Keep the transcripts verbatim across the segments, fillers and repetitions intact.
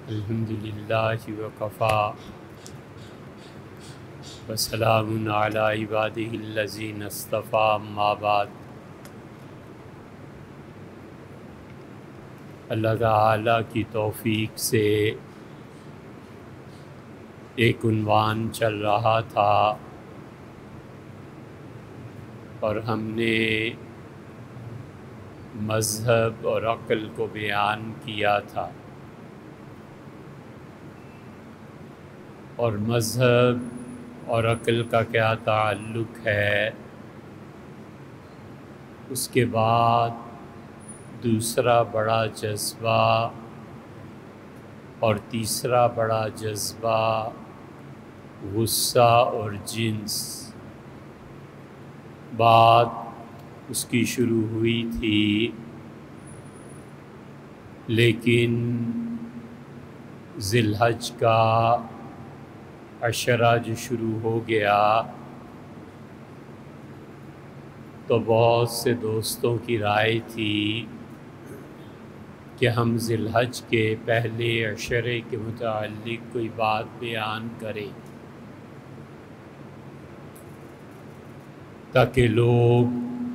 الحمدللہ وکفا وسلام علی عبادہ الذین اصطفیٰ اما بعد۔ اللہ تعالیٰ کی توفیق سے ایک عنوان چل رہا تھا اور ہم نے مذہب اور عقل کو بیان کیا تھا، اور مذہب اور عقل کا کیا تعلق ہے۔ اس کے بعد دوسرا بڑا جذبہ اور تیسرا بڑا جذبہ غصہ اور جنس، بات اس کی شروع ہوئی تھی، لیکن ذی الحج کا عشرہ جو شروع ہو گیا تو بہت سے دوستوں کی رائے تھی کہ ہم ذی الحج کے پہلے عشرے کے متعلق کوئی بات بیان کریں تاکہ لوگ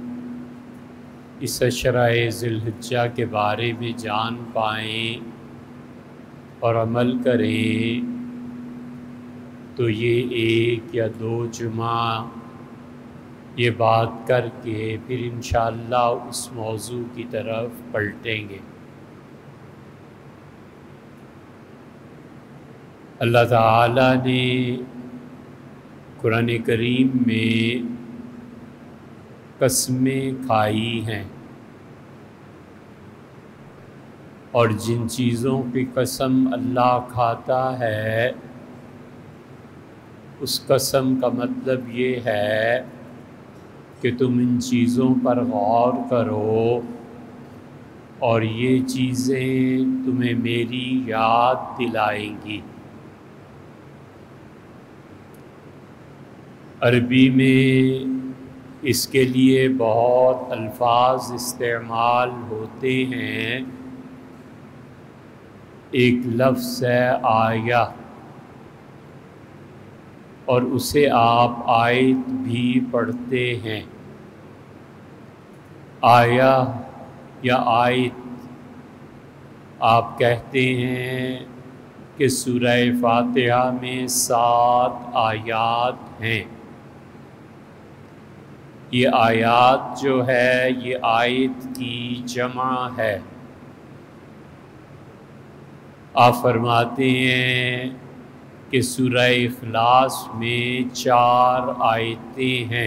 اس عشرہ ذی الحجہ کے بارے میں جان پائیں اور عمل کریں، تو یہ ایک یا دو جمعہ یہ بات کر کے پھر انشاءاللہ اس موضوع کی طرف پلٹیں گے۔ اللہ تعالیٰ نے قرآن کریم میں قسمیں کھائی ہیں، اور جن چیزوں کی قسم اللہ کھاتا ہے اس قسم کا مطلب یہ ہے کہ تم ان چیزوں پر غور کرو اور یہ چیزیں تمہیں میری یاد دلائیں گی۔ عربی میں اس کے لیے بہت الفاظ استعمال ہوتے ہیں۔ ایک لفظ ہے آیہ، اور اسے آپ آیت بھی پڑھتے ہیں۔ آیہ یا آیت آپ کہتے ہیں کہ سورہ فاتحہ میں سات آیات ہیں۔ یہ آیات جو ہے یہ آیت کی جمع ہے۔ آپ فرماتے ہیں کہ سورہ اخلاص میں چار آیتیں ہیں۔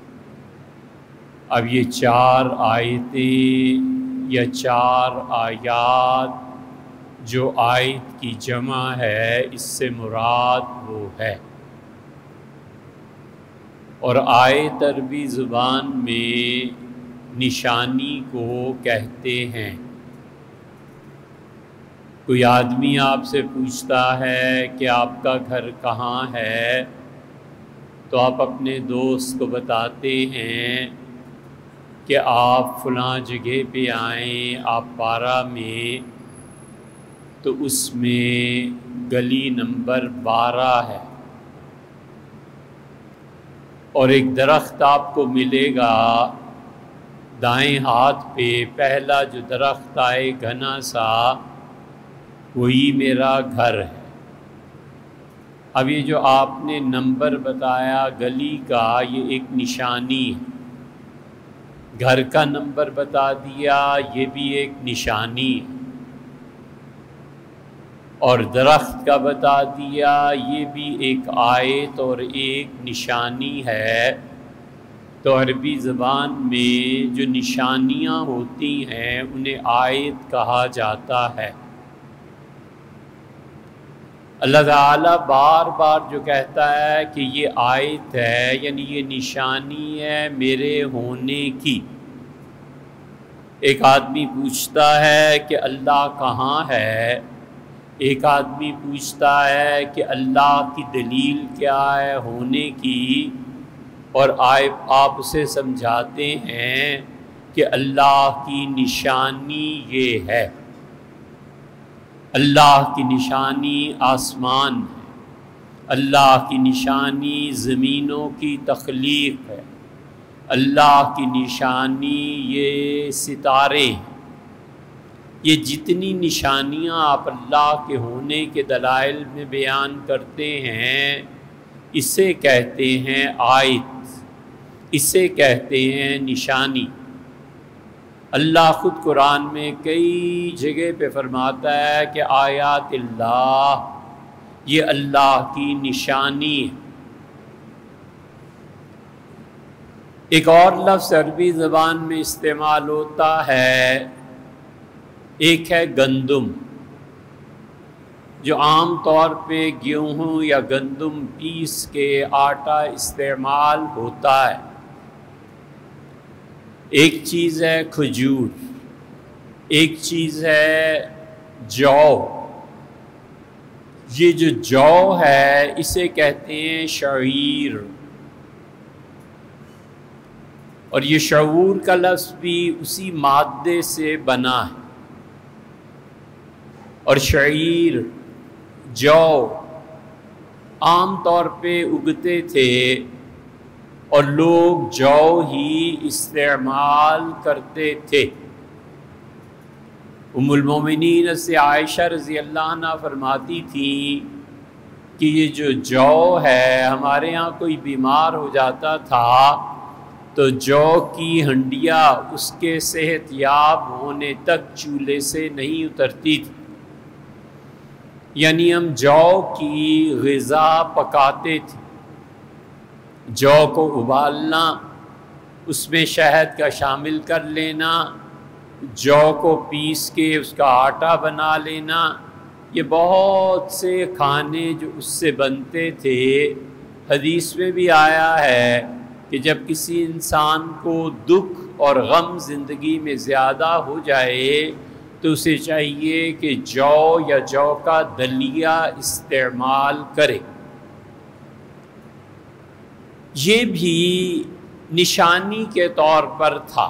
اب یہ چار آیتیں یا چار آیات جو آیت کی جمع ہے، اس سے مراد وہ ہے۔ اور آیت عربی زبان میں نشانی کو کہتے ہیں۔ کوئی آدمی آپ سے پوچھتا ہے کہ آپ کا گھر کہاں ہے، تو آپ اپنے دوست کو بتاتے ہیں کہ آپ فلاں جگہ پہ آئیں، آپ پارہ میں، تو اس میں گلی نمبر بارہ ہے، اور ایک درخت آپ کو ملے گا دائیں ہاتھ پہ، پہلا جو درخت آئے گھنا سا، وہی میرا گھر ہے۔ اب یہ جو آپ نے نمبر بتایا گلی کا، یہ ایک نشانی ہے۔ گھر کا نمبر بتا دیا، یہ بھی ایک نشانی ہے، اور درخت کا بتا دیا، یہ بھی ایک آیت اور ایک نشانی ہے۔ تو عربی زبان میں جو نشانیاں ہوتی ہیں انہیں آیت کہا جاتا ہے۔ اللہ تعالیٰ بار بار جو کہتا ہے کہ یہ آیت ہے، یعنی یہ نشانی ہے میرے ہونے کی۔ ایک آدمی پوچھتا ہے کہ اللہ کہاں ہے، ایک آدمی پوچھتا ہے کہ اللہ کی دلیل کیا ہے ہونے کی، اور آپ اسے سمجھاتے ہیں کہ اللہ کی نشانی یہ ہے۔ اللہ کی نشانی آسمان ہے، اللہ کی نشانی زمینوں کی تخلیق ہے، اللہ کی نشانی یہ ستارے ہیں۔ یہ جتنی نشانیاں آپ اللہ کے ہونے کے دلائل میں بیان کرتے ہیں، اسے کہتے ہیں آیت، اسے کہتے ہیں نشانی۔ اللہ خود قرآن میں کئی جگہ پہ فرماتا ہے کہ آیات اللہ، یہ اللہ کی نشانی ہے۔ ایک اور لفظ عربی زبان میں استعمال ہوتا ہے، ایک ہے گندم، جو عام طور پہ گیہوں یا گندم پیس کے آٹا استعمال ہوتا ہے۔ ایک چیز ہے کھجور، ایک چیز ہے جو۔ یہ جو جو ہے اسے کہتے ہیں شعیر، اور یہ شعور کا لفظ بھی اسی مادے سے بنا ہے۔ اور شعیر، جو عام طور پہ اگتے تھے اور لوگ جو ہی استعمال کرتے تھے۔ ام المومنین سے عائشہ رضی اللہ عنہ فرماتی تھی کہ یہ جو جو ہے، ہمارے ہاں کوئی بیمار ہو جاتا تھا تو جو کی ہنڈیا اس کے صحت یاب ہونے تک چولہے سے نہیں اترتی تھی، یعنی ہم جو کی غذا پکاتے تھے۔ جو کو ابالنا، اس میں شہد کا شامل کر لینا، جو کو پیس کے اس کا آٹا بنا لینا، یہ بہت سے کھانے جو اس سے بنتے تھے۔ حدیث میں بھی آیا ہے کہ جب کسی انسان کو دکھ اور غم زندگی میں زیادہ ہو جائے تو اسے چاہیے کہ جو یا جو کا دلیہ استعمال کرے۔ یہ بھی نشانی کے طور پر تھا۔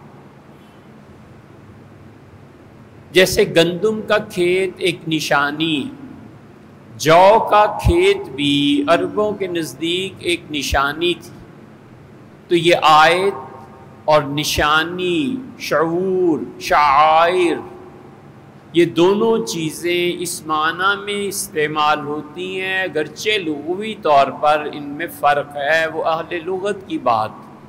جیسے گندم کا کھیت ایک نشانی، جو کا کھیت بھی عربوں کے نزدیک ایک نشانی تھی۔ تو یہ آیت اور نشانی، شعور، شعائر، یہ دونوں چیزیں اس معنی میں استعمال ہوتی ہیں، اگرچہ لغوی طور پر ان میں فرق ہے، وہ اہل لغت کی بات۔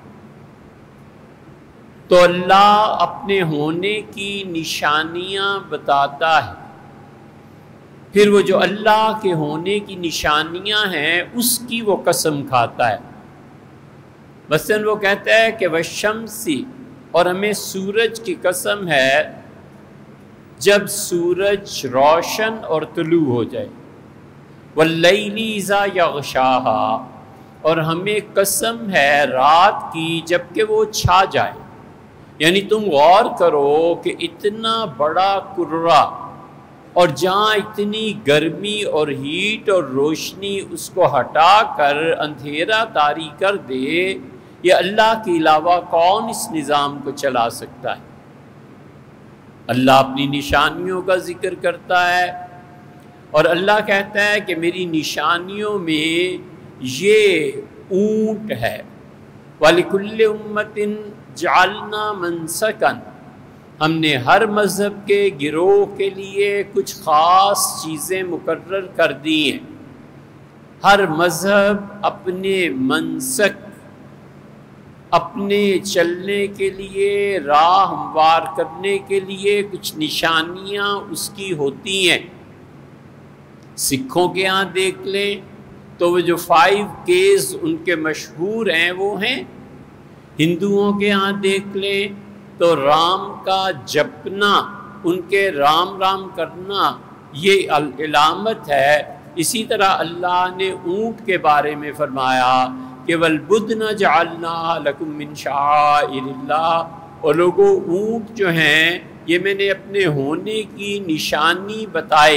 تو اللہ اپنے ہونے کی نشانیاں بتاتا ہے، پھر وہ جو اللہ کے ہونے کی نشانیاں ہیں اس کی وہ قسم کھاتا ہے۔ مثلاً وہ کہتا ہے کہ وَالشَّمْسِ، اور ہمیں سورج کی قسم ہے جب سورج روشن اور طلوع ہو جائے، وَاللَّيْلِ إِذَا يَغْشَاهَا، اور ہمیں قسم ہے رات کی جب کہ وہ چھا جائے۔ یعنی تم غور کرو کہ اتنا بڑا کرہ اور جہاں اتنی گرمی اور ہیٹ اور روشنی اس کو ہٹا کر اندھیرا طاری کر دے، یہ اللہ کے علاوہ کون اس نظام کو چلا سکتا ہے؟ اللہ اپنی نشانیوں کا ذکر کرتا ہے، اور اللہ کہتا ہے کہ میری نشانیوں میں یہ اونٹ ہے۔ وَلِكُلِّ أُمَّةٍ جَعَلْنَا مَنْسَكًا، ہم نے ہر مذہب کے گروہ کے لیے کچھ خاص چیزیں مقرر کر دی ہیں۔ ہر مذہب اپنے منسک، اپنے چلنے کے لیے، راہ ہموار کرنے کے لیے کچھ نشانیاں اس کی ہوتی ہیں۔ سکھوں کے ہاں دیکھ لیں تو وہ جو فائیو کیز ان کے مشہور ہیں وہ ہیں۔ ہندوؤں کے ہاں دیکھ لیں تو رام کا جپنا، ان کے رام رام کرنا، یہ علامت ہے۔ اسی طرح اللہ نے اونٹ کے بارے میں فرمایا کہ وَالْبُدْنَ جَعَلْنَاهَا لَكُم مِّن شَعَائِرِ اللَّهِ، اور لوگوں اونٹ جو ہیں یہ میں نے اپنے ہونے کی نشانی بتائے۔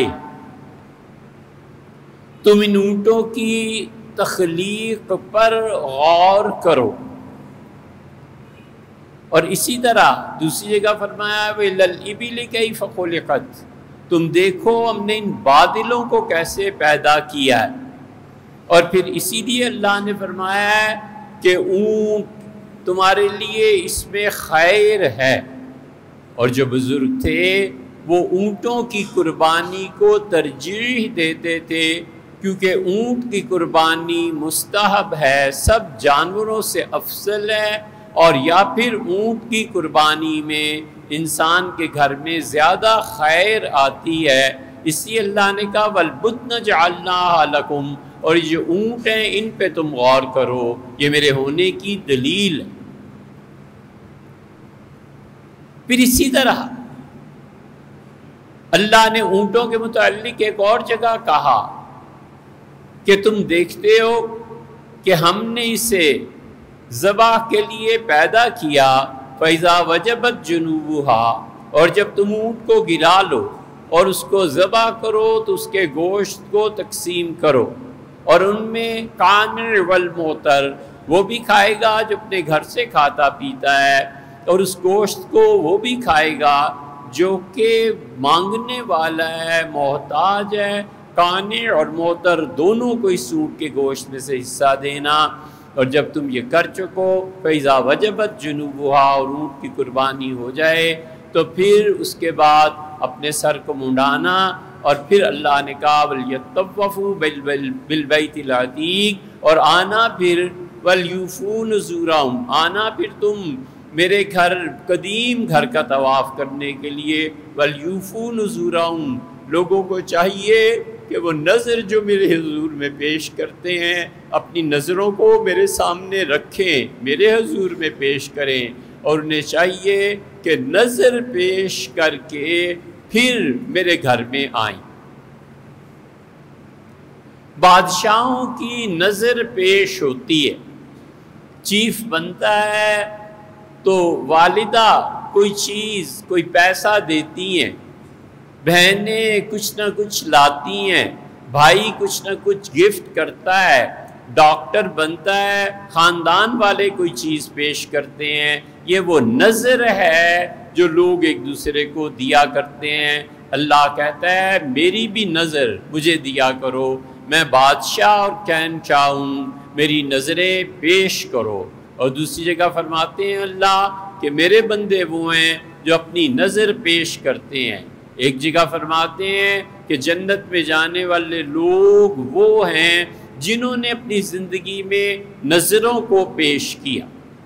تم ان اونٹوں کی تخلیق پر غور کرو۔ اور اسی طرح دوسری جگہ فرمایا وَإِلَى الْإِبِلِ كَيْفَ خُلِقَتْ، تم دیکھو ہم نے ان بادلوں کو کیسے پیدا کیا ہے۔ اور پھر اسی لیے اللہ نے فرمایا ہے کہ اونٹ تمہارے لیے اس میں خیر ہے۔ اور جو بزرگ تھے وہ اونٹوں کی قربانی کو ترجیح دیتے تھے، کیونکہ اونٹ کی قربانی مستحب ہے، سب جانوروں سے افضل ہے، اور یا پھر اونٹ کی قربانی میں انسان کے گھر میں زیادہ خیر آتی ہے۔ اس لیے اللہ نے کہا وَالْبُدْنَ جَعَلْنَاهَا لَكُمْ، اور یہ جو اونٹ ہیں ان پہ تم غور کرو، یہ میرے ہونے کی دلیل ہے۔ پھر اسی طرح اللہ نے اونٹوں کے متعلق ایک اور جگہ کہا کہ تم دیکھتے ہو کہ ہم نے اسے ذبح کے لیے پیدا کیا، فَإِذَا وَجَبَتْ جُنُوبُهَا، اور جب تم اونٹ کو گرا لو اور اس کو ذبح کرو تو اس کے گوشت کو تقسیم کرو، اور ان میں کامر والمعتر، وہ بھی کھائے گا جو اپنے گھر سے کھاتا پیتا ہے، اور اس گوشت کو وہ بھی کھائے گا جو کہ مانگنے والا ہے، محتاج ہے۔ کانع اور معتر دونوں کو اس اونٹ کے گوشت میں سے حصہ دینا۔ اور جب تم یہ کر چکو فَإِذَا وَجَبَتْ جُنُوبُهَا، اور اونٹ کی قربانی ہو جائے تو پھر اس کے بعد اپنے سر کو منڈانا، اور پھر اللہ نے کہا وَلْيَطَّوَّفُوا بِالْبَيْتِ الْعَتِيقِ، اور آنا پھر وَلْيُوفُوا نُذُورَهُمْ، آنا پھر تم میرے گھر قدیم گھر کا طواف کرنے کے لیے۔ وَلْيُوفُوا نُذُورَهُمْ، لوگوں کو چاہیے کہ وہ نظر جو میرے حضور میں پیش کرتے ہیں اپنی نظروں کو میرے سامنے رکھیں، میرے حضور میں پیش کریں، اور انہیں چاہیے کہ نظر پیش کر کے پھر میرے گھر میں آئیں۔ بادشاہوں کی نظر پیش ہوتی ہے، چیف بنتا ہے تو والدہ کوئی چیز کوئی پیسہ دیتی ہیں، بہنیں کچھ نہ کچھ لاتی ہیں، بھائی کچھ نہ کچھ گفٹ کرتا ہے، ڈاکٹر بنتا ہے، خاندان والے کوئی چیز پیش کرتے ہیں۔ یہ وہ نظر ہے جو لوگ ایک دوسرے کو دیا کرتے ہیں۔ اللہ کہتا ہے میری بھی نظر مجھے دیا کرو، میں بادشاہ اور شہنشاہ ہوں، میری نظریں پیش کرو۔ اور دوسری جگہ فرماتے ہیں اللہ کہ میرے بندے وہ ہیں جو اپنی نظر پیش کرتے ہیں۔ ایک جگہ فرماتے ہیں کہ جنت میں جانے والے لوگ وہ ہیں جنہوں نے اپنی زندگی میں نظروں کو پیش کیا۔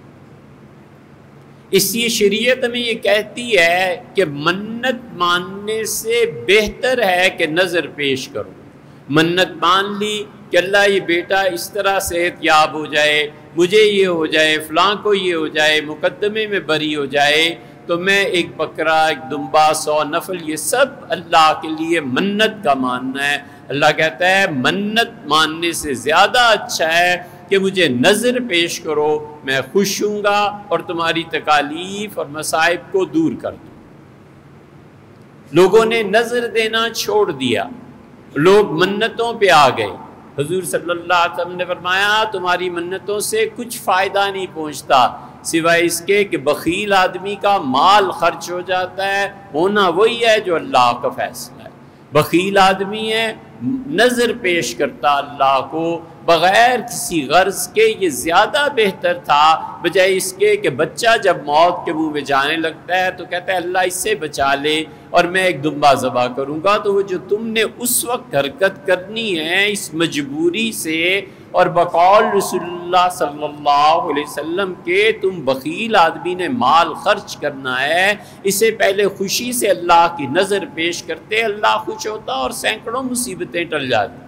اس لیے شریعت ہمیں یہ کہتی ہے کہ منت ماننے سے بہتر ہے کہ نظر پیش کرو۔ منت مان لی کہ اللہ یہ بیٹا اس طرح صحت یاب ہو جائے، مجھے یہ ہو جائے، فلاں کو یہ ہو جائے، مقدمے میں بری ہو جائے، تو میں ایک بکرا، ایک دمبا، سو نفل، یہ سب اللہ کے لیے منت کا ماننا ہے۔ اللہ کہتا ہے منت ماننے سے زیادہ اچھا ہے کہ مجھے نظر پیش کرو، میں خوش ہوں گا اور تمہاری تکالیف اور مصائب کو دور کر دوں۔ لوگوں نے نظر دینا چھوڑ دیا، لوگ منتوں پہ آ گئے۔ حضور صلی اللہ علیہ وسلم نے فرمایا تمہاری منتوں سے کچھ فائدہ نہیں پہنچتا سوائے اس کے کہ بخیل آدمی کا مال خرچ ہو جاتا ہے، ہونا وہی ہے جو اللہ کا فیصلہ ہے۔ بخیل آدمی ہے، نظر پیش کرتا اللہ کو بغیر کسی غرض کے، یہ زیادہ بہتر تھا بجائے اس کے کہ بچہ جب موت کے منہ میں جانے لگتا ہے تو کہتا ہے اللہ اس سے بچا لے اور میں ایک دمبا ذبح کروں گا۔ تو وہ جو تم نے اس وقت حرکت کرنی ہے اس مجبوری سے، اور بقول رسول اللہ صلی اللہ علیہ وسلم کے تم بخیل آدمی نے مال خرچ کرنا ہے، اسے پہلے خوشی سے اللہ کی نظر پیش کرتے، اللہ خوش ہوتا اور سینکڑوں مصیبتیں ٹل جاتی۔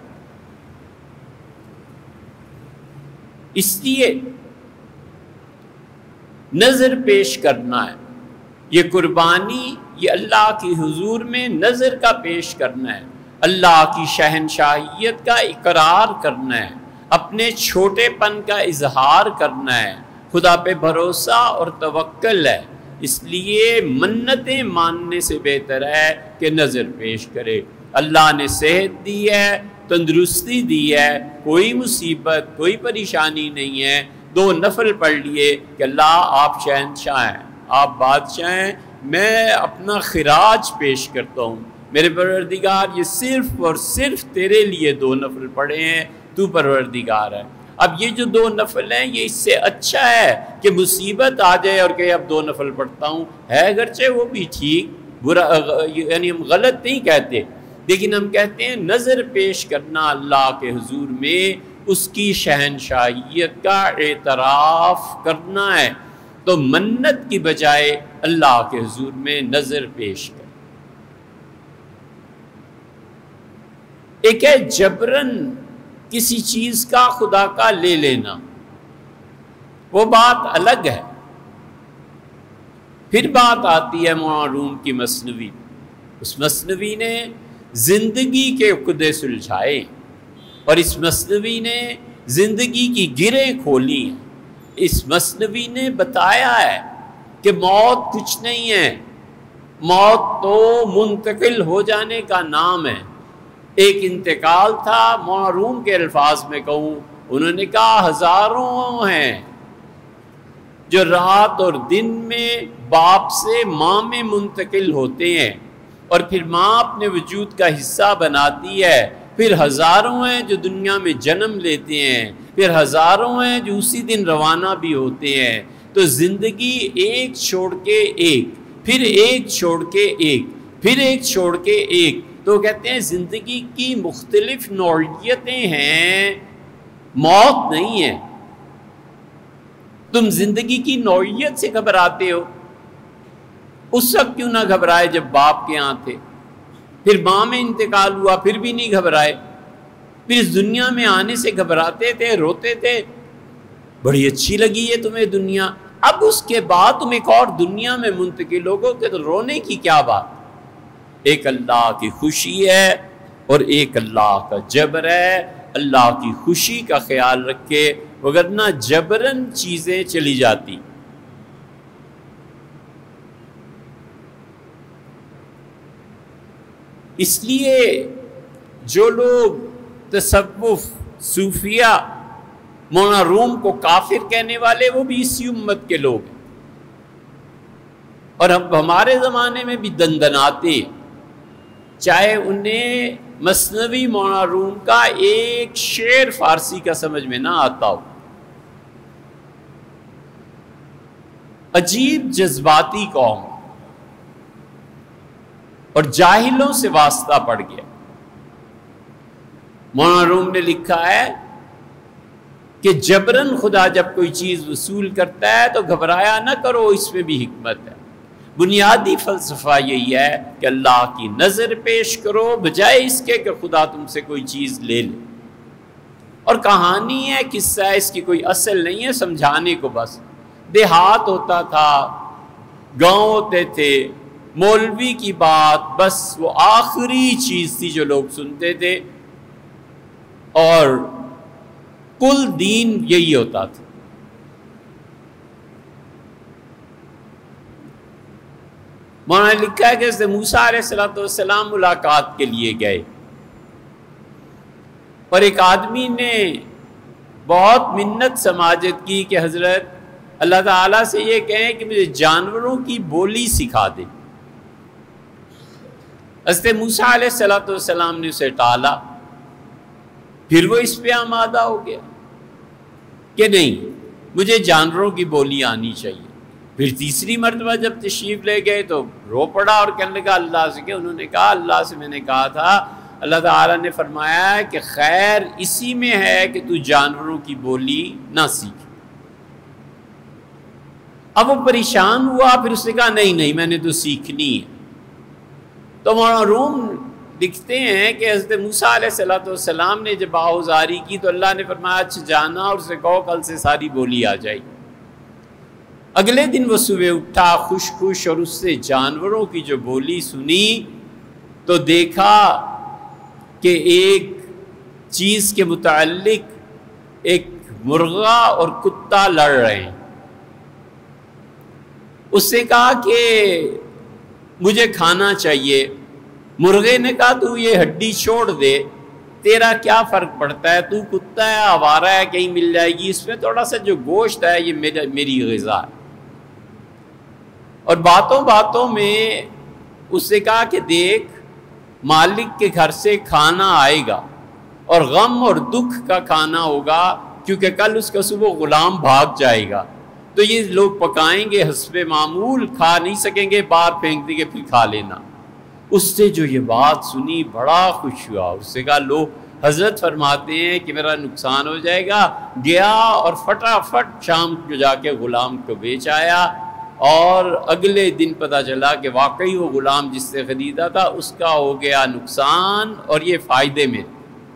اس لیے نظر پیش کرنا ہے، یہ قربانی، یہ اللہ کی حضور میں نظر کا پیش کرنا ہے، اللہ کی شہنشاہیت کا اقرار کرنا ہے، اپنے چھوٹے پن کا اظہار کرنا ہے، خدا پہ بھروسہ اور توکل ہے۔ اس لیے منتیں ماننے سے بہتر ہے کہ نظر پیش کرے۔ اللہ نے صحت دی ہے، تندرستی دی ہے، کوئی مصیبت کوئی پریشانی نہیں ہے، دو نفل پڑھ لیے کہ اللہ آپ شہنشاہ ہیں، آپ بادشاہ ہیں، میں اپنا خراج پیش کرتا ہوں، میرے پروردگار یہ صرف اور صرف تیرے لیے دو نفل پڑھے ہیں، تو پروردگار ہے۔ اب یہ جو دو نفل ہیں یہ اس سے اچھا ہے کہ مصیبت آ جائے اور کہ اب دو نفل پڑھتا ہوں، ہے اگرچہ وہ بھی ٹھیک، برا یعنی ہم غلط نہیں کہتے، لیکن ہم کہتے ہیں نظر پیش کرنا اللہ کے حضور میں اس کی شہنشاہیت کا اعتراف کرنا ہے، تو منت کی بجائے اللہ کے حضور میں نظر پیش کر۔ ایک ہے جبرن کسی چیز کا خدا کا لے لینا، وہ بات الگ ہے۔ پھر بات آتی ہے مولانا روم کی مثنوی، اس مثنوی نے زندگی کے عقدے سلجھائے اور اس مثنوی نے زندگی کی گریں کھولی ہیں۔ اس مثنوی نے بتایا ہے کہ موت کچھ نہیں ہے، موت تو منتقل ہو جانے کا نام ہے۔ ایک انتقال تھا، مولانا روم کے الفاظ میں کہوں، انہوں نے کہا ہزاروں ہیں جو رات اور دن میں باپ سے ماں میں منتقل ہوتے ہیں اور پھر ماں اپنے وجود کا حصہ بناتی ہے، پھر ہزاروں ہیں جو دنیا میں جنم لیتے ہیں، پھر ہزاروں ہیں جو اسی دن روانہ بھی ہوتے ہیں۔ تو زندگی ایک چھوڑ کے ایک، پھر ایک چھوڑ کے ایک، پھر ایک چھوڑ کے ایک، تو کہتے ہیں زندگی کی مختلف نوعیتیں ہیں، موت نہیں ہے۔ تم زندگی کی نوعیت سے گھبراتے ہو، اس وقت کیوں نہ گھبرائے جب باپ کے ہاں تھے، پھر ماں میں انتقال ہوا پھر بھی نہیں گھبرائے، پھر اس دنیا میں آنے سے گھبراتے تھے، روتے تھے، بڑی اچھی لگی ہے تمہیں دنیا، اب اس کے بعد تم ایک اور دنیا میں منتقل ہوگو کہ تو رونے کی کیا بات۔ ایک اللہ کی خوشی ہے اور ایک اللہ کا جبر ہے، اللہ کی خوشی کا خیال رکھے، وگرنہ جبرن چیزیں چلی جاتی۔ اس لیے جو لوگ تصوف صوفیہ مولانا روم کو کافر کہنے والے، وہ بھی اسی امت کے لوگ ہیں، اور ہم ہمارے زمانے میں بھی دندناتے، چاہے انہیں مثنوی مولانا روم کا ایک شعر فارسی کا سمجھ میں نہ آتا ہو۔ عجیب جذباتی قوم اور جاہلوں سے واسطہ پڑ گیا۔ مولانا روم نے لکھا ہے کہ جبرن خدا جب کوئی چیز وصول کرتا ہے تو گھبرایا نہ کرو، اس میں بھی حکمت ہے۔ بنیادی فلسفہ یہی ہے کہ اللہ کی نظر پیش کرو بجائے اس کے کہ خدا تم سے کوئی چیز لے لے۔ اور کہانی ہے، قصہ ہے، اس کی کوئی اصل نہیں ہے، سمجھانے کو بس۔ دیہات ہوتا تھا، گاؤں ہوتے تھے، مولوی کی بات بس وہ آخری چیز تھی جو لوگ سنتے تھے، اور کل دین یہی ہوتا تھا۔ مولانا نے لکھا ہے کہ حضرت موسیٰ علیہ السلام ملاقات کے لیے گئے، اور ایک آدمی نے بہت منت سماجت کی کہ حضرت اللہ تعالیٰ سے یہ کہیں کہ مجھے جانوروں کی بولی سکھا دے۔ حضرت موسیٰ علیہ السلام نے اسے ٹالا، پھر وہ اس پہ آمادہ ہو گیا کہ نہیں، مجھے جانوروں کی بولی آنی چاہیے۔ پھر تیسری مرتبہ جب تشریف لے گئے تو رو پڑا اور کہنے لگا اللہ سے کہ انہوں نے کہا اللہ سے میں نے کہا تھا، اللہ تعالیٰ نے فرمایا ہے کہ خیر اسی میں ہے کہ تو جانوروں کی بولی نہ سیکھ۔ اب وہ پریشان ہوا، پھر اس نے کہا نہیں نہیں میں نے تو سیکھنی ہے۔ تو مولانا روم لکھتے ہیں کہ حضرت موسیٰ علیہ السلام نے جب آہوزاری کی تو اللہ نے فرمایا اچھا جانا اور اسے کہو کل سے ساری بولی آ جائے۔ اگلے دن وہ صبح اٹھا خوش خوش اور اس سے جانوروں کی جو بولی سنی تو دیکھا کہ ایک چیز کے متعلق ایک مرغا اور کتا لڑ رہے ہیں۔ اس سے کہا کہ مجھے کھانا چاہیے۔ مرغے نے کہا تو یہ ہڈی چھوڑ دے، تیرا کیا فرق پڑتا ہے، تو کتا ہے آوارہ ہے کہیں مل جائے گی، اس میں تھوڑا سا جو گوشت ہے یہ میری غذا ہے۔ اور باتوں باتوں میں اس سے کہا کہ دیکھ مالک کے گھر سے کھانا آئے گا اور غم اور دکھ کا کھانا ہوگا، کیونکہ کل اس کا صبح غلام بھاگ جائے گا، تو یہ لوگ پکائیں گے حسب معمول، کھا نہیں سکیں گے، باہر پھینک دیں گے، پھر کھا لینا۔ اس سے جو یہ بات سنی بڑا خوش ہوا، اس سے کہا لو حضرت فرماتے ہیں کہ میرا نقصان ہو جائے گا، گیا اور فٹافٹ شام کو جا کے غلام کو بیچ آیا، اور اگلے دن پتہ چلا کہ واقعی وہ غلام جس سے خریدا تھا اس کا ہو گیا نقصان اور یہ فائدے میں۔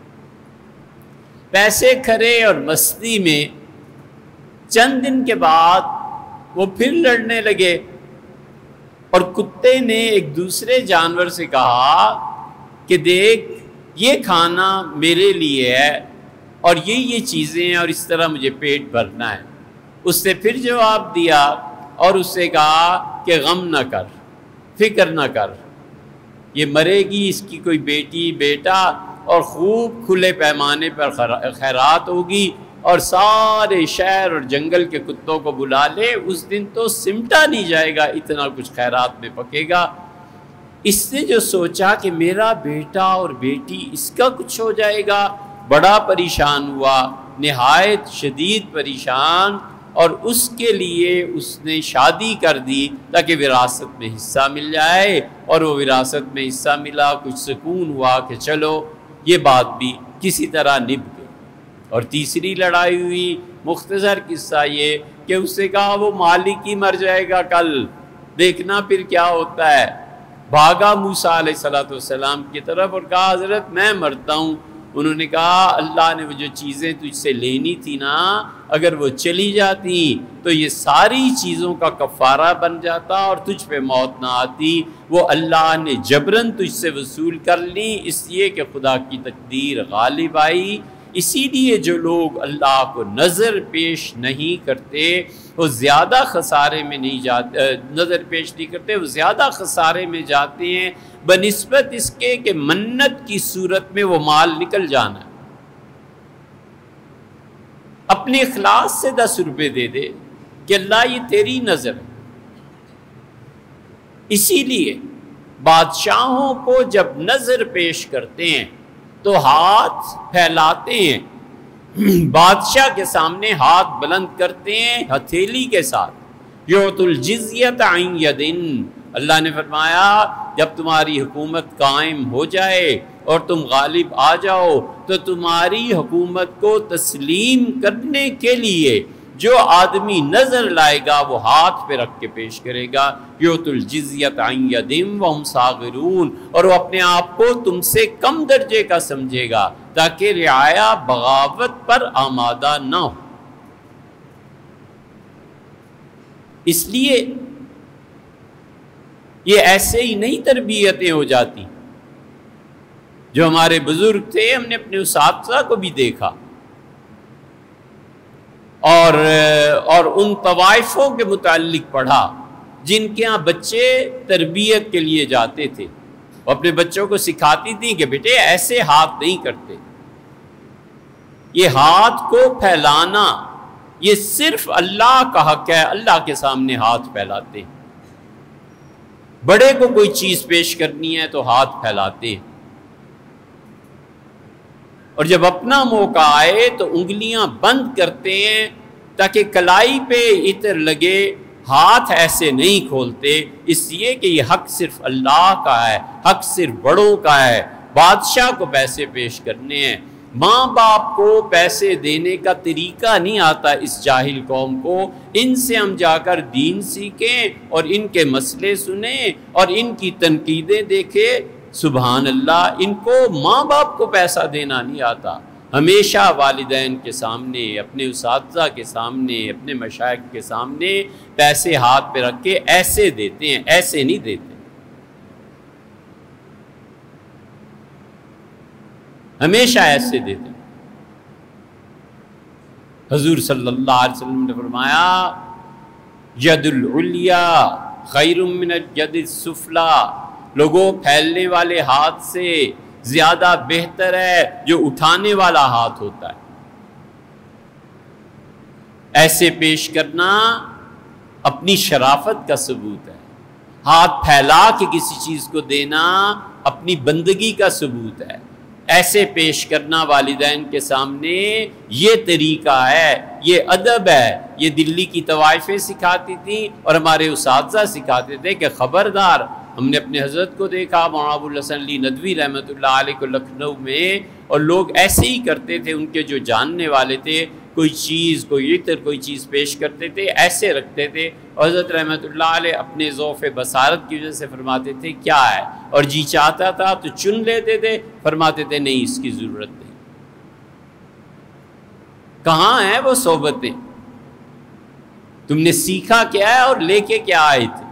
پیسے کھرے اور مستی میں چند دن کے بعد وہ پھر لڑنے لگے، اور کتے نے ایک دوسرے جانور سے کہا کہ دیکھ یہ کھانا میرے لیے ہے اور یہ یہ چیزیں ہیں اور اس طرح مجھے پیٹ بھرنا ہے۔ اس نے پھر جواب دیا اور اس سے کہا کہ غم نہ کر، فکر نہ کر، یہ مرے گی، اس کی کوئی بیٹی بیٹا، اور خوب کھلے پیمانے پر خیرات ہوگی، اور سارے شہر اور جنگل کے کتوں کو بلا لے، اس دن تو سمٹا نہیں جائے گا، اتنا کچھ خیرات میں پکے گا۔ اس نے جو سوچا کہ میرا بیٹا اور بیٹی اس کا کچھ ہو جائے گا، بڑا پریشان ہوا، نہایت شدید پریشان، اور اس کے لیے اس نے شادی کر دی تاکہ وراثت میں حصہ مل جائے، اور وہ وراثت میں حصہ ملا، کچھ سکون ہوا کہ چلو یہ بات بھی کسی طرح نبھ گئی۔ اور تیسری لڑائی ہوئی، مختصر قصہ یہ کہ اس سے کہا وہ مالک ہی مر جائے گا کل، دیکھنا پھر کیا ہوتا ہے۔ بھاگا موسیٰ علیہ الصلوۃ والسلام کی طرف اور کہا حضرت میں مرتا ہوں۔ انہوں نے کہا اللہ نے وہ جو چیزیں تجھ سے لینی تھی نا، اگر وہ چلی جاتی تو یہ ساری چیزوں کا کفارہ بن جاتا اور تجھ پہ موت نہ آتی، وہ اللہ نے جبراً تجھ سے وصول کر لی، اس لیے کہ خدا کی تقدیر غالب آئی۔ اسی لیے جو لوگ اللہ کو نظر پیش نہیں کرتے وہ زیادہ خسارے میں نہیں جاتے، نظر پیش نہیں کرتے وہ زیادہ خسارے میں جاتے ہیں بنسبت اس کے کہ منت کی صورت میں وہ مال نکل جانا ہے۔ اپنے اخلاص سے دس روپے دے دے کہ اللہ یہ تیری نظر ہے۔ اسی لیے بادشاہوں کو جب نظر پیش کرتے ہیں تو ہاتھ پھیلاتے ہیں، بادشاہ کے سامنے ہاتھ بلند کرتے ہیں ہتھیلی کے ساتھ۔ یعطوا الجزیۃ عن ید، اللہ نے فرمایا جب تمہاری حکومت قائم ہو جائے اور تم غالب آ جاؤ تو تمہاری حکومت کو تسلیم کرنے کے لیے جو آدمی نظر لائے گا وہ ہاتھ پہ رکھ کے پیش کرے گا۔ یعطوا الجزیۃ عن ید وہم صاغرون، اور وہ اپنے آپ کو تم سے کم درجے کا سمجھے گا تاکہ رعایا بغاوت پر آمادہ نہ ہو۔ اس لیے یہ ایسے ہی نئی تربیتیں ہو جاتی جو ہمارے بزرگ تھے، ہم نے اپنے اساتذہ کو بھی دیکھا، اور اور ان طوائفوں کے متعلق پڑھا جن کے ہاں بچے تربیت کے لیے جاتے تھے، وہ اپنے بچوں کو سکھاتی تھیں کہ بیٹے ایسے ہاتھ نہیں کرتے، یہ ہاتھ کو پھیلانا یہ صرف اللہ کا حق ہے، اللہ کے سامنے ہاتھ پھیلاتے ہیں۔ بڑے کو کوئی چیز پیش کرنی ہے تو ہاتھ پھیلاتے ہیں، اور جب اپنا موقع آئے تو انگلیاں بند کرتے ہیں تاکہ کلائی پہ عطر لگے، ہاتھ ایسے نہیں کھولتے، اس لیے کہ یہ حق صرف اللہ کا ہے، حق صرف بڑوں کا ہے۔ بادشاہ کو پیسے پیش کرنے ہیں، ماں باپ کو پیسے دینے کا طریقہ نہیں آتا اس جاہل قوم کو، ان سے ہم جا کر دین سیکھیں اور ان کے مسئلے سنیں اور ان کی تنقیدیں دیکھیں۔ سبحان اللہ، ان کو ماں باپ کو پیسہ دینا نہیں آتا۔ ہمیشہ والدین کے سامنے، اپنے اساتذہ کے سامنے، اپنے مشائخ کے سامنے پیسے ہاتھ پہ رکھ کے ایسے دیتے ہیں، ایسے نہیں دیتے، ہمیشہ ایسے دیتے ہیں۔ حضور صلی اللہ علیہ وسلم نے فرمایا ید العلیا خیر من الید السفلی، لوگوں پھیلنے والے ہاتھ سے زیادہ بہتر ہے جو اٹھانے والا ہاتھ ہوتا ہے۔ ایسے پیش کرنا اپنی شرافت کا ثبوت ہے۔ ہاتھ پھیلا کے کسی چیز کو دینا اپنی بندگی کا ثبوت ہے، ایسے پیش کرنا والدین کے سامنے یہ طریقہ ہے، یہ ادب ہے۔ یہ دلی کی طوائفیں سکھاتی تھیں اور ہمارے اساتذہ سکھاتے تھے کہ خبردار، ہم نے اپنے حضرت کو دیکھا مولانا ابو الحسن علی ندوی رحمۃ اللہ علیہ کو لکھنؤ میں، اور لوگ ایسے ہی کرتے تھے، ان کے جو جاننے والے تھے کوئی چیز، کوئی عطر، کوئی چیز پیش کرتے تھے، ایسے رکھتے تھے، اور حضرت رحمۃ اللہ علیہ اپنے ذوف بصارت کی وجہ سے فرماتے تھے کیا ہے، اور جی چاہتا تھا تو چن لیتے تھے، فرماتے تھے نہیں اس کی ضرورت نہیں۔ کہاں ہیں وہ صحبتیں؟ تم نے سیکھا کیا ہے اور لے کے کیا آئے تھے؟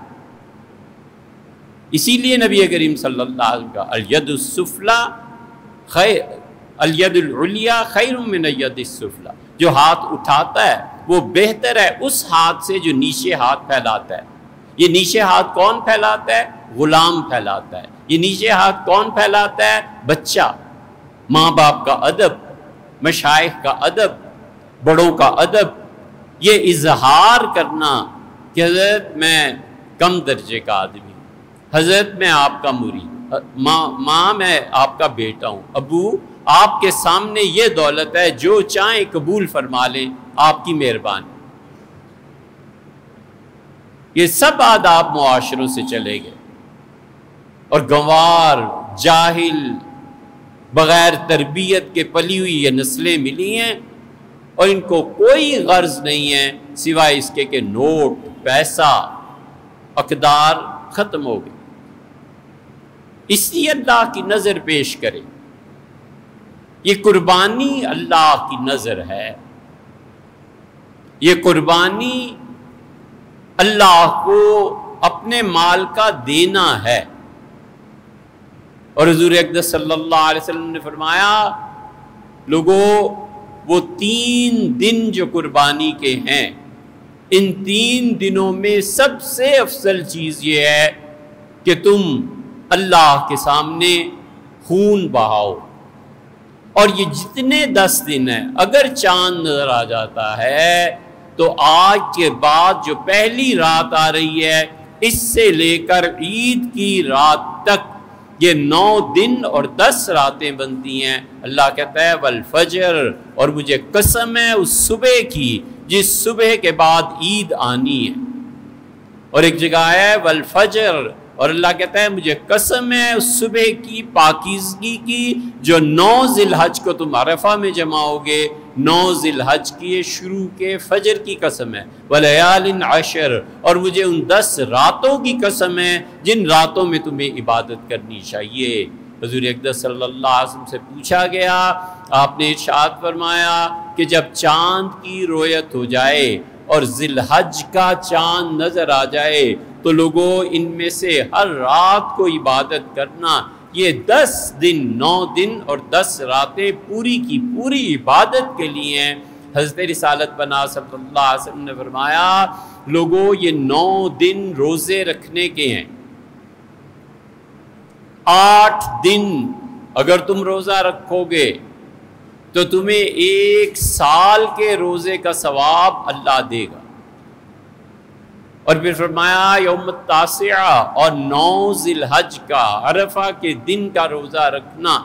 اسی لیے نبی کریم صلی اللہ علیہ وسلم کا الید السفلی خیر الید العلیٰ خیر من الید السفلی، جو ہاتھ اٹھاتا ہے وہ بہتر ہے اس ہاتھ سے جو نیچے ہاتھ پھیلاتا ہے۔ یہ نیچے ہاتھ کون پھیلاتا ہے؟ غلام پھیلاتا ہے۔ یہ نیچے ہاتھ کون پھیلاتا ہے؟ بچہ۔ ماں باپ کا ادب، مشائخ کا ادب، بڑوں کا ادب، یہ اظہار کرنا کہ حضرت میں کم درجے کا آدمی ہوں، حضرت میں آپ کا مرید، ماں ماں میں آپ کا بیٹا ہوں، ابو آپ کے سامنے یہ دولت ہے، جو چاہیں قبول فرما لیں، آپ کی مہربانی۔ یہ سب آداب معاشروں سے چلے گئے، اور گنوار، جاہل، بغیر تربیت کے پلی ہوئی یہ نسلیں ملی ہیں، اور ان کو کوئی غرض نہیں ہے سوائے اس کے کہ نوٹ، پیسہ، اقدار ختم ہو گئے۔ اس لیے اللہ کی نظر پیش کرے، یہ قربانی اللہ کی نظر ہے، یہ قربانی اللہ کو اپنے مال کا دینا ہے۔ اور حضور اقدس صلی اللہ علیہ وسلم نے فرمایا لوگوں، وہ تین دن جو قربانی کے ہیں، ان تین دنوں میں سب سے افضل چیز یہ ہے کہ تم اللہ کے سامنے خون بہاؤ۔ اور یہ جتنے دس دن ہیں، اگر چاند نظر آ جاتا ہے تو آج کے بعد جو پہلی رات آ رہی ہے، اس سے لے کر عید کی رات تک یہ نو دن اور دس راتیں بنتی ہیں۔ اللہ کہتا ہے والفجر، اور مجھے قسم ہے اس صبح کی جس صبح کے بعد عید آنی ہے۔ اور ایک جگہ ہے والفجر، اور اللہ کہتا ہے مجھے قسم ہے اس صبح کی پاکیزگی کی جو نو ذی الحج کو تم عرفہ میں جمع ہوگے، نو ذی الحج کی شروع کے فجر کی قسم ہے، ولیال عشر، اور مجھے ان دس راتوں کی قسم ہے جن راتوں میں تمہیں عبادت کرنی چاہیے۔ حضور اقدس صلی اللہ علیہ وسلم سے پوچھا گیا، آپ نے ارشاد فرمایا کہ جب چاند کی رویت ہو جائے اور ذی الحج کا چاند نظر آ جائے تو لوگوں ان میں سے ہر رات کو عبادت کرنا۔ یہ دس دن، نو دن اور دس راتیں پوری کی پوری عبادت کے لیے ہیں۔ حضرت رسالت بنا صلی اللہ علیہ وسلم نے فرمایا لوگوں یہ نو دن روزے رکھنے کے ہیں، آٹھ دن اگر تم روزہ رکھو گے تو تمہیں ایک سال کے روزے کا ثواب اللہ دے گا۔ اور پھر فرمایا یوم التاسعہ، اور نو ذی الحج کا عرفہ کے دن کا روزہ رکھنا،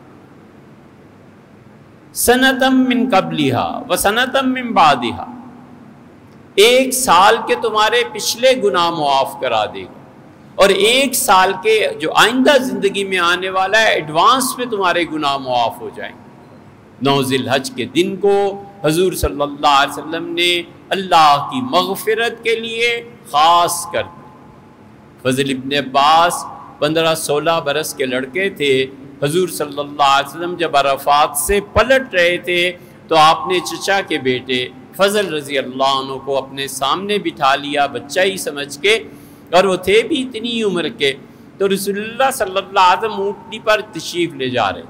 سنتم من قبلہا و سنتم من بعدہا، ایک سال کے تمہارے پچھلے گناہ معاف کرا دے گا، اور ایک سال کے جو آئندہ زندگی میں آنے والا ہے ایڈوانس میں تمہارے گناہ معاف ہو جائیں۔ نو ذی الحج کے دن کو حضور صلی اللہ علیہ وسلم نے اللہ کی مغفرت کے لیے خاص کر دی۔ فضل ابن عباس پندرہ سولہ برس کے لڑکے تھے، حضور صلی اللہ علیہ وسلم جب عرفات سے پلٹ رہے تھے تو آپ نے چچا کے بیٹے فضل رضی اللہ عنہ کو اپنے سامنے بٹھا لیا بچہ ہی سمجھ کے، اور وہ تھے بھی اتنی عمر کے، تو رسول اللہ صلی اللہ علیہ وسلم اونٹنی پر تشریف لے جا رہے،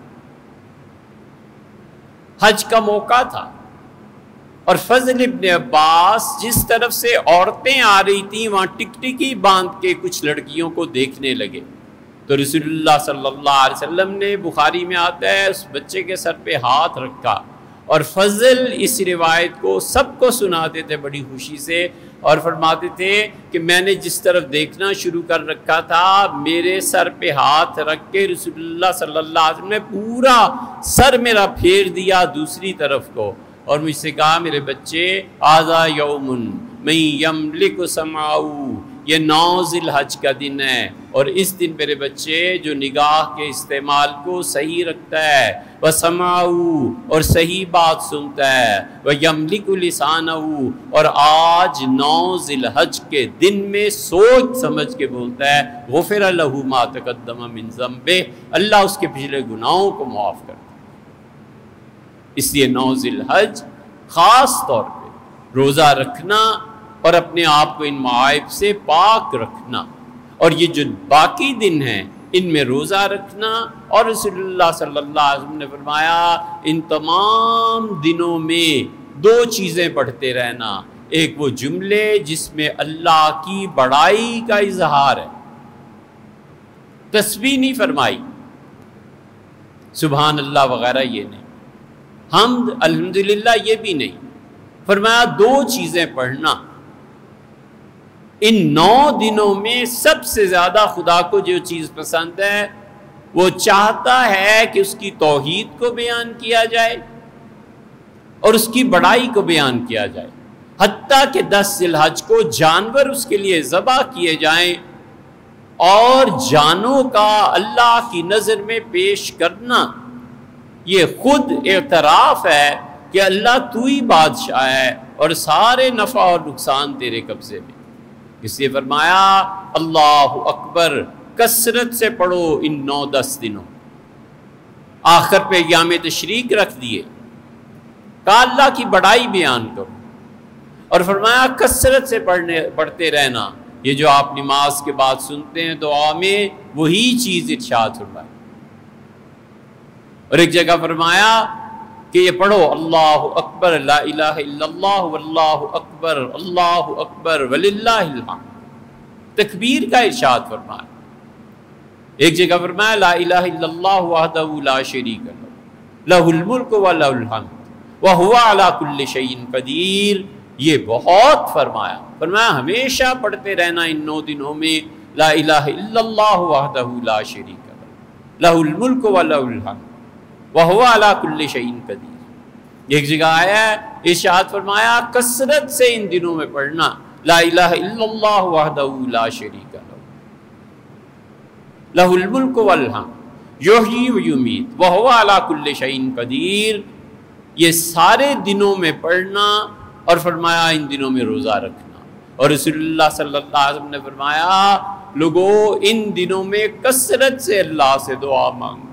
حج کا موقع تھا، اور فضل ابن عباس جس طرف سے عورتیں آ رہی تھیں وہاں ٹکٹکی باندھ کے کچھ لڑکیوں کو دیکھنے لگے، تو رسول اللہ صلی اللہ علیہ وسلم نے، بخاری میں آتا ہے، اس بچے کے سر پہ ہاتھ رکھا اور فضل اس روایت کو سب کو سناتے تھے بڑی خوشی سے، اور فرماتے تھے کہ میں نے جس طرف دیکھنا شروع کر رکھا تھا، میرے سر پہ ہاتھ رکھ کے رسول اللہ صلی اللہ علیہ وسلم نے پورا سر میرا پھیر دیا دوسری طرف کو، اور مجھ سے کہا میرے بچے آذا یوم من یملک سمعہ، یہ نو ذی الحج کا دن ہے، اور اس دن میرے بچے جو نگاہ کے استعمال کو صحیح رکھتا ہے، وَسَمَعُ اور صحیح بات سنتا ہے، وَيَمْلِكُ لِسَانَهُ اور آج نو ذی الحج کے دن میں سوچ سمجھ کے بولتا ہے، غُفِرَ لَهُ مَا تَقَدَّمَ مِن ذَنبِهِ، اللہ اس کے پچھلے گناہوں کو معاف کرتا ہے۔ اس لیے نو ذی الحج خاص طور پہ روزہ رکھنا اور اپنے آپ کو ان معائب سے پاک رکھنا، اور یہ جو باقی دن ہیں ان میں روزہ رکھنا، اور رسول اللہ صلی اللہ علیہ وسلم نے فرمایا ان تمام دنوں میں دو چیزیں پڑھتے رہنا، ایک وہ جملے جس میں اللہ کی بڑائی کا اظہار ہے، تسبیح نہیں فرمائی، سبحان اللہ وغیرہ یہ نہیں، حمد الحمدللہ یہ بھی نہیں، فرمایا دو چیزیں پڑھنا۔ ان نو دنوں میں سب سے زیادہ خدا کو جو چیز پسند ہے وہ چاہتا ہے کہ اس کی توحید کو بیان کیا جائے اور اس کی بڑائی کو بیان کیا جائے، حتیٰ کہ دس ذی الحج کو جانور اس کے لیے ذبح کیے جائیں، اور جانوں کا اللہ کی نظر میں پیش کرنا یہ خود اعتراف ہے کہ اللہ تو ہی بادشاہ ہے اور سارے نفع اور نقصان تیرے قبضے میں۔ اس لیے فرمایا اللہ اکبر کثرت سے پڑھو ان نو دس دنوں، آخر پہ ایام تشریق رکھ دیے، کہا اللہ کی بڑائی بیان کرو، اور فرمایا کثرت سے پڑھنے پڑھتے رہنا، یہ جو آپ نماز کے بعد سنتے ہیں دعا میں وہی چیز ارشاد فرمائی، اور ایک جگہ فرمایا کہ یہ پڑھو اللہ اکبر لا الہ الا اللہ واللہ اکبر اللہ اکبر وللہ الحمد، تکبیر کا ارشاد فرمایا۔ ایک جگہ فرمایا لا الہ الا اللہ وحدہ لا شریک لہ لہ الملک ولہ الحمد وہو علی کل شیء قدیر، یہ بہت فرمایا، فرمایا ہمیشہ پڑھتے رہنا ان نو دنوں میں لا الہ الا اللہ وحدہ لا شریک لہ لہ الملک ولہ الحمد وَهُوَ عَلَىٰ كُلِّ شَيْءٍ قَدِيرٌ۔ ایک جگہ آیا ہے ارشاد فرمایا کثرت سے ان دنوں میں پڑھنا لا الہ الا اللہ وحدہ لا شریک لہ لہ الملک والحمد یحیی ویمیت وَهُوَ عَلَىٰ كُلِّ شَيْءٍ قَدِيرٌ، یہ سارے دنوں میں پڑھنا، اور فرمایا ان دنوں میں روزہ رکھنا، اور رسول اللہ صلی اللہ علیہ وسلم نے فرمایا لوگوں ان دنوں میں کثرت سے اللہ سے دعا مانگنا،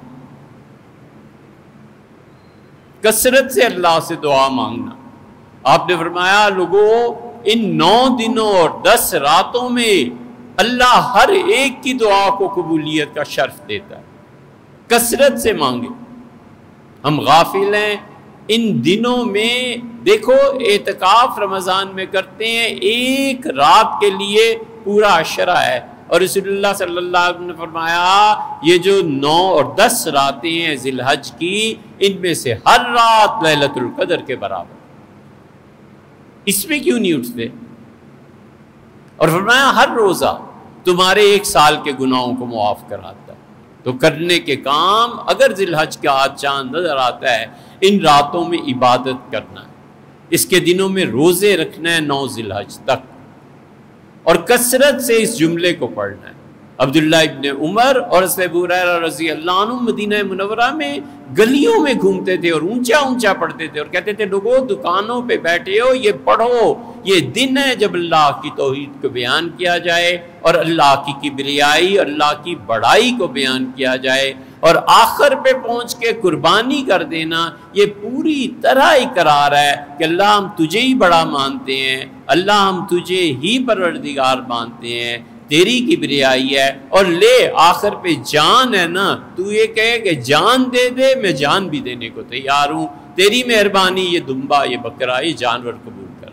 کثرت سے اللہ سے دعا مانگنا۔ آپ نے فرمایا لوگوں ان نو دنوں اور دس راتوں میں اللہ ہر ایک کی دعا کو قبولیت کا شرف دیتا ہے، کثرت سے مانگے۔ ہم غافل ہیں ان دنوں میں، دیکھو اعتکاف رمضان میں کرتے ہیں ایک رات کے لیے پورا عشرہ ہے، اور رسول اللہ صلی اللہ علیہ وسلم نے فرمایا یہ جو نو اور دس راتیں ہیں ذی الحج کی، ان میں سے ہر رات لیلۃ القدر کے برابر، اس میں کیوں نہیں اٹھتے؟ اور فرمایا ہر روزہ تمہارے ایک سال کے گناہوں کو معاف کراتا ہے، تو کرنے کے کام اگر ذی الحج کا آج چاند نظر آتا ہے ان راتوں میں عبادت کرنا ہے، اس کے دنوں میں روزے رکھنا ہے نو ذی الحج تک، اور کثرت سے اس جملے کو پڑھنا ہے۔ عبداللہ ابن عمر اور ابو ہریرہ رضی اللہ عنہ مدینہ منورہ میں گلیوں میں گھومتے تھے اور اونچا اونچا پڑھتے تھے، اور کہتے تھے لوگوں دکانوں پہ بیٹھے ہو یہ پڑھو، یہ دن ہے جب اللہ کی توحید کو بیان کیا جائے اور اللہ کی کبریائی، اللہ کی بڑائی کو بیان کیا جائے، اور آخر پہ پہنچ کے قربانی کر دینا یہ پوری طرح اقرار ہے کہ اللہ ہم تجھے ہی بڑا مانتے ہیں، اللہ ہم تجھے ہی پروردگار مانتے ہیں، تیری کبریائی ہے، اور لے آخر پہ جان ہے نا، تو یہ کہے کہ جان دے دے، میں جان بھی دینے کو تیار ہوں، تیری مہربانی یہ دمبا یہ بکرا یہ جانور قبول کر۔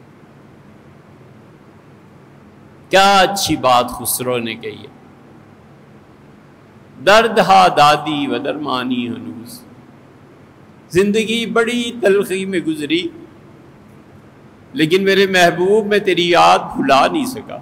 کیا اچھی بات خسرو نے کہی ہے، درد ہا دادی و درمانی ہنوز، زندگی بڑی تلخی میں گزری، لیکن میرے محبوب میں تیری یاد بھلا نہیں سکا۔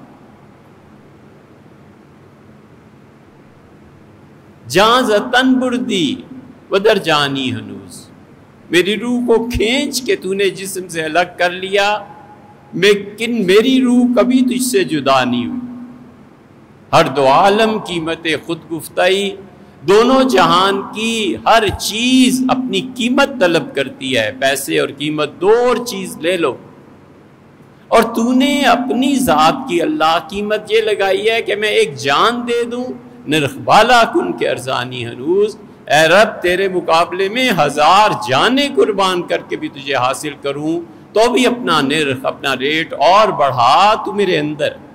جاں زتن بردی ودر جانی ہنوز، میری روح کو کھینچ کے تو نے جسم سے الگ کر لیا، لیکن میری روح کبھی تجھ سے جدا نہیں ہوئی۔ ہر دو عالم قیمت خود گفتائی، دونوں جہان کی ہر چیز اپنی قیمت طلب کرتی ہے، پیسے اور قیمت دو اور چیز لے لو، اور تو نے اپنی ذات کی اللہ قیمت یہ لگائی ہے کہ میں ایک جان دے دوں، نرخ بالا کن کے ارزانی ہنوز، اے رب تیرے مقابلے میں ہزار جانیں قربان کر کے بھی تجھے حاصل کروں تو بھی اپنا نرخ، اپنا ریٹ اور بڑھا تو میرے اندر۔